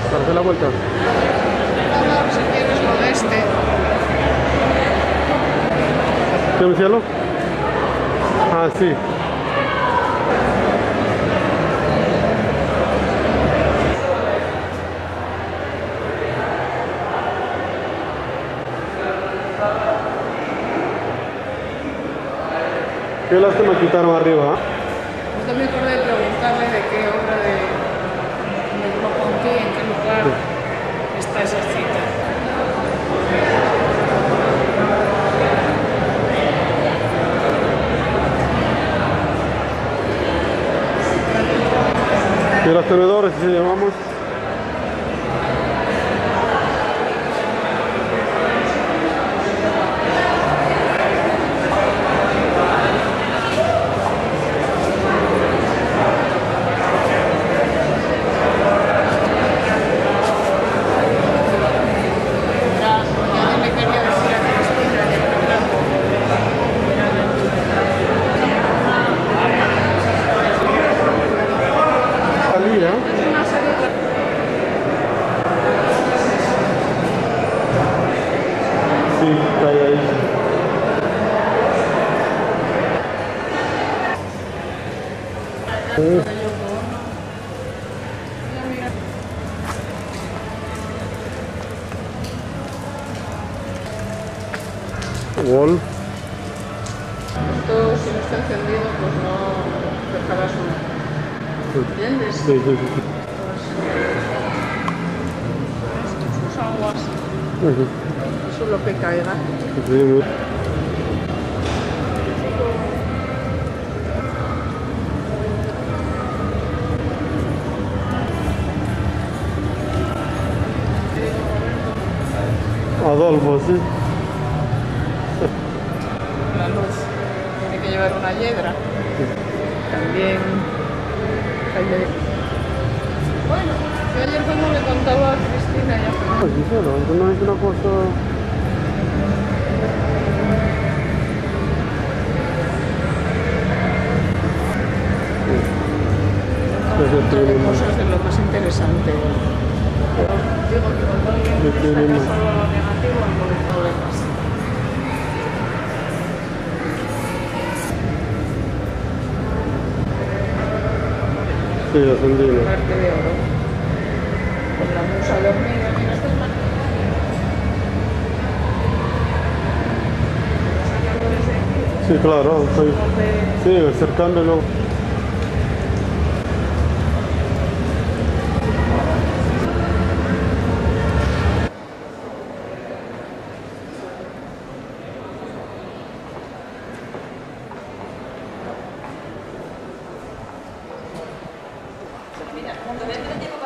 Para hacer la vuelta. Si quieres lo de este. ¿Tiene un cielo? Ah, sí. Qué lástima quitaron arriba, ¿eh? No me acordé de preguntarle de qué obra de Merleau-Ponty, en qué lugar está esa cita. Y los tenedores, si llamamos. Salía. Sí, está ahí. Wall. Esto, si no está encendido, pues no dejará sonar. ¿Entiendes? Sí, sí, sí. Sus aguas, Ujú. eso es lo que caiga. Sí, muy- Adolfo, sí. La luz tiene que llevar una hiedra. También. Bueno, yo ayer cuando le contaba a Cristina ya. Pues sí, pero no es una cosa. De cosas de lo más interesante. Yo digo que cuando alguien destaca solo lo negativo, no hay problemas. Sí, ascendido. Arte de oro. Con la musa dormida, mira, esta es más. Sí, claro, estoy. Sí, acercándolo. Mira, cuando dentro llevo